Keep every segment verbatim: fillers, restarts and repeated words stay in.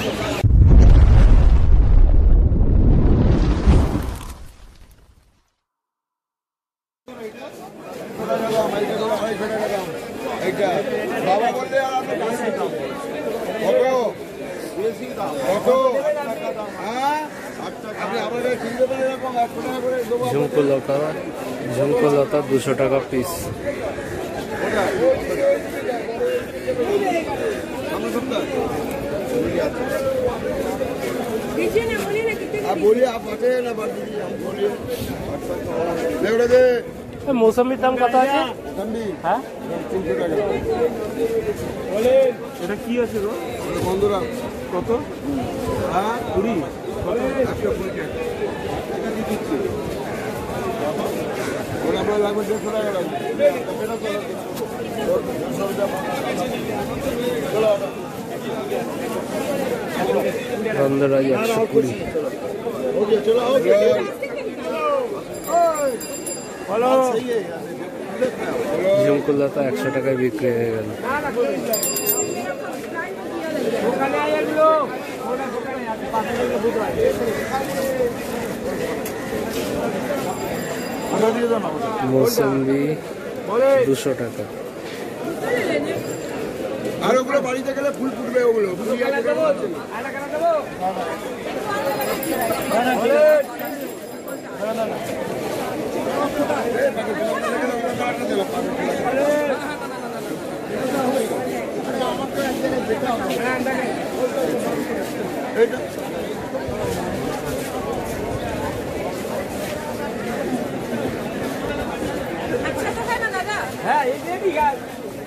ঝুমকো লতা ঝুমকো লতা দুশো টাকা পিস। মৌসুমির দাম কত আছে? হ্যাঁ এটা কি আছে গো বন্ধুরা? কত? হ্যাঁ কুড়ি একশো কুড়ি টাকা লাগবে দেড়শো টাকা লাগবে। গন্ধরাজ একশো কুড়ি। ঝুমকো লতা একশো টাকায় বিক্রি হয়ে গেল। মৌসুম্বি দুশো টাকা। আর ওগুলো বাড়িতে গেলে ফুল ফুটবে ওগুলো। হ্যাঁ এই যে গাছ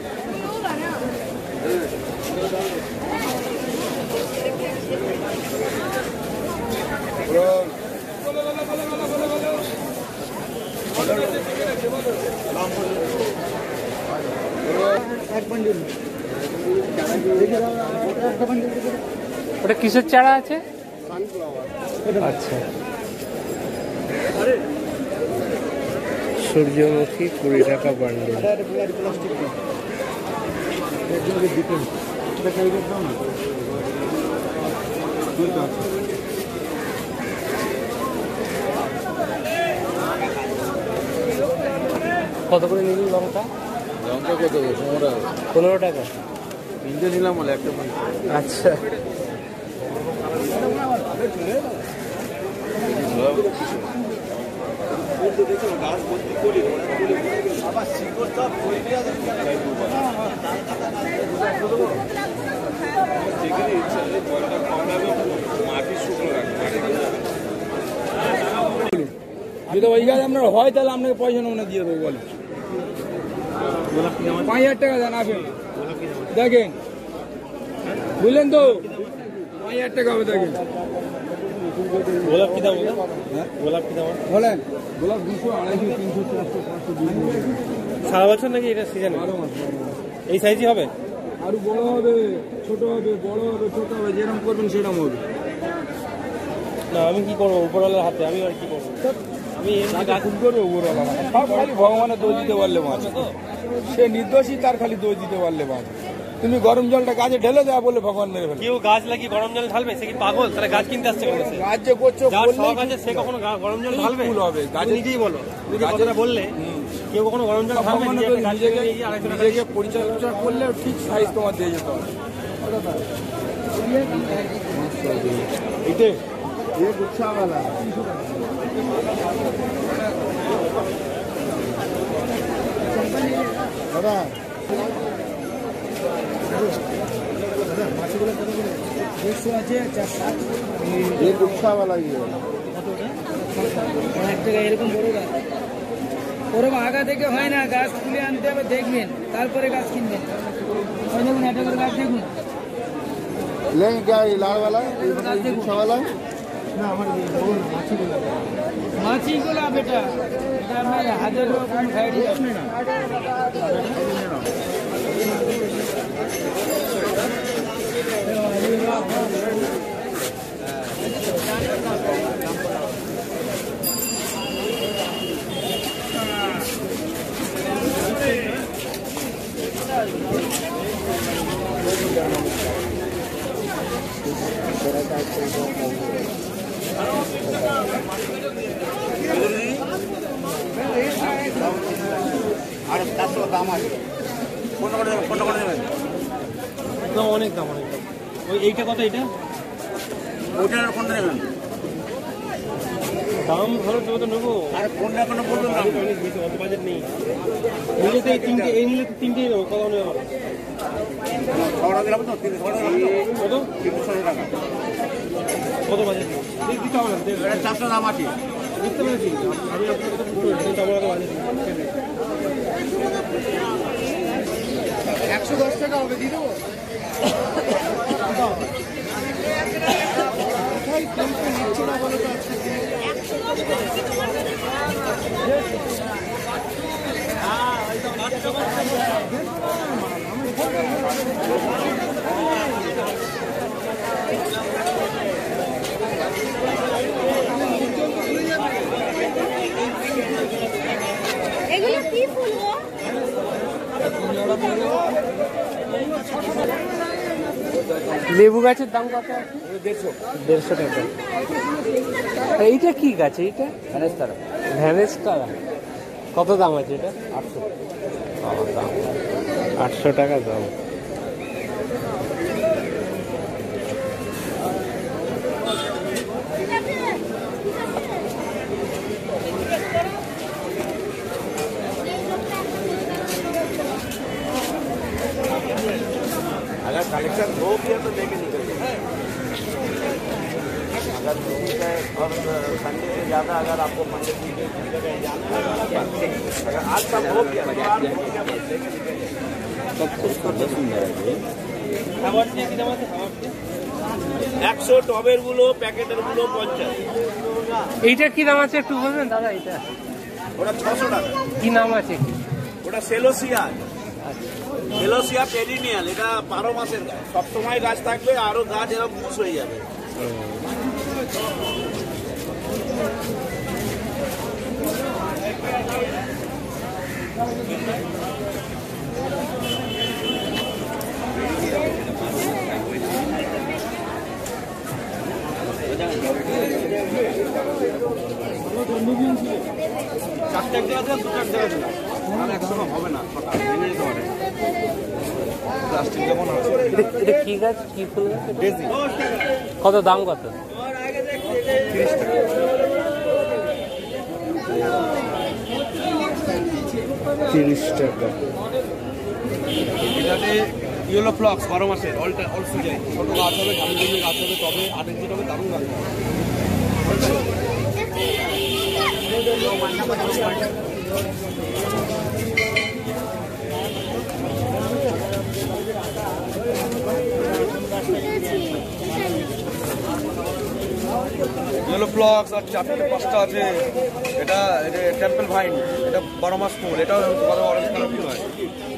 ওটা কিসের চারা আছে? আচ্ছা সূর্যমুখী কুড়ি টাকা বান্ডিল। কত করে নিলি লঙ্কা? লঙ্কা কত? পনেরো টাকা। পনেরো টাকা তিনটে নিলাম বলে একটা। আচ্ছা যদি ওই গাছ আপনার হয় তাহলে আপনাকে পয়সা নমুনা দিয়ে দেবো। বলে পাঁচ হাজার টাকা দেন আসেন দেখেন, বুঝলেন তো? পাঁচ হাজার টাকা হবে দেখেন। গোলাপ কি দাম? গোলাপ কি দাম বলেন? গোলাপ দুশো আড়াইশো তিনশো চারশো পাঁচশো সারা বছর নাকি এটা সিজনে? বারো মাস। এই সাইজই হবে? আরো বড় হবে, ছোট হবে, বড় হবে, ছোট হবে, যেরকম করবেন সেরকম হবে। না আমি কি করবো উপরওয়ালার হাতে, আমি আর কি করবো? আমি গাছ করবে উপরওয়ালা, সব খালি ভগবানের দোষ দিতে পারলে মাছ। সে নির্দোষী, তার খালি দোষ দিতে পারলে মাছ। তুমি গরম জলটা গাছে ঢেলে দেওয়া বলে ভগবান মেরে ফেলে। কেউ গাছ লাগিয়ে গরম জল ঢালবে? সে কি পাগল? তাহলে গাছ কিনতে আসছে কেন? গাছ যে করছো সে কখনো গরম জল ঢালবে? ভুল হবে। গাছ নিজেই বলো, কথাটা বললে কেউ কখনো গরম জল ঢালবে? নিজেকে পরিচর্যা করলে ঠিক সাইজ তোমার দিয়ে যেতে হবে। দাদা দেড়শো আছে, এরকম বড় গাছ ওরকম আগা থেকে হয় না, গাছ তুলে আনতে হবে, দেখবেন তারপরে গাছ কিনবেন। দেখুন একটা করে গাছ দেখুন, মাছি গোলাপ। এটা এটা আপনার হাজার রকম ভ্যারাইটি আছে না। আর চারশো দাম আছে, কোনটা করে দেবেন, কোনটা করে দেবেন? অনেক দাম, অনেক দাম। ওই এইটা কত? এইটা ওইটা কোনটা নেবেন? দাম ভালো, তবে তো নেবো। আর কোনটা কোনো বলুন না, অত বাজেট নেই। নিলে তো এই তিনটে, এই নিলে তো তিনটেই নেবো। কত নেবো? ছটা দিলাম তো, তিনশো ছটা দিলাম তো, কত? তিনশো টাকা। কত বাজেট নেই? দিতে হবে না, এটা চারশো দাম আছে। বুঝতে পেরেছি। আমি আপনার কথা বুঝতে পেরেছি, আমার কথা বাজেট নেই। একশো দশ টাকা হবে, দিয়ে দেবো। এগুলো কি ফুল গো? লেবু গাছের দাম কত? দেড়শো দেড়শো টাকা। এইটা কি গাছ? এইটা ভ্যানেস্তারা। ভ্যানেস্তারা কত দাম আছে এটা? আটশো। দাম আটশো টাকা দাম। अगर कलेक्शन हो गया तो लेके निकलिए। अगर और संडे से ज़्यादा अगर आपको मंडे ट्यूजडे जाना है, अगर आज सब हो गया तो आप लेके निकलिए। একশো টবের গুলো, প্যাকেটের গুলো পঞ্চাশ। এইটা কি দাম আছে একটু বলবেন দাদা? এটা ওটা ছশো টাকা। কি নাম আছে? কি ওটা সেলোসিয়া, সেলোসিয়া পেরিনিয়াল। এটা বারো মাসের গাছ, সবসময় গাছ থাকবে, আরো গাছ এরকম পুষ হয়ে যাবে। চারটে এক জায়গা দু চার জায়গা দিলাম, আর একসঙ্গে হবে না, ছটা ভেঙে যেতে পারে। প্লাস্টিক যেমন আছে। এটা কি গাছ? কি ফুল গাছ? ডেজি। কত দাম? কত? তিরিশ টাকা। তিরিশ টাকা। এটাতে ইয়েলো ফ্লক্স বারো মাসের, অল অল সিজন। ছোটো গাছ হবে, ঝামঝামি গাছ হবে, তবে আট ইঞ্চি হবে, দারুণ গাছ হবে। ইয়েলো ফ্লক্স আর চারটে পাঁচটা আছে। এটা এটা টেম্পল ভাইন, এটা বারো মাস ফুল। এটাও বারো অরেঞ্জ কালার ফুল হয়।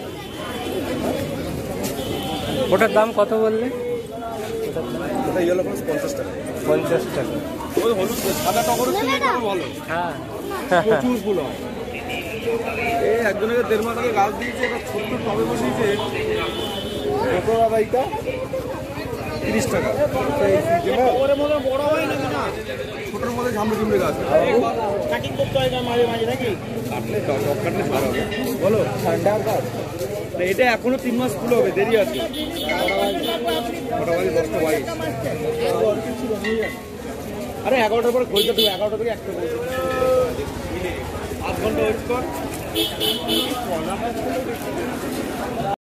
ওটার দাম কত বললে? এটা ইয়েলো ফ্লক্স পঞ্চাশ টাকা। পঞ্চাশ টাকা। ওই হলুদ সাদা টগরের থেকে একটু ভালো, হ্যাঁ। প্রচুর ফুল হয়। এই একজনের দেড় মাস আগে গাছ দিয়েছে, এটা ছোট্ট টবে বসিয়েছে। কত দাদা এইটা? তিরিশ টাকা। ওর মধ্যে বড় হয় নাকি না? ছোটোর মধ্যে ঝামড়ে ঝুমড়ে গাছ। কাটিং করতে হয় না মাঝে মাঝে নাকি? কাটলে টক কাটলে ভালো হবে। বলো ঠান্ডার গাছ। এটা এখনো তিন মাস ফুল হবে, দেরি আছে। কটা বাজে? দশটা বাইশ। আরে এগারোটার পরে খোঁজটা দেবো, এগারোটা থেকে একটা আধ ঘন্টা ওয়েট কর।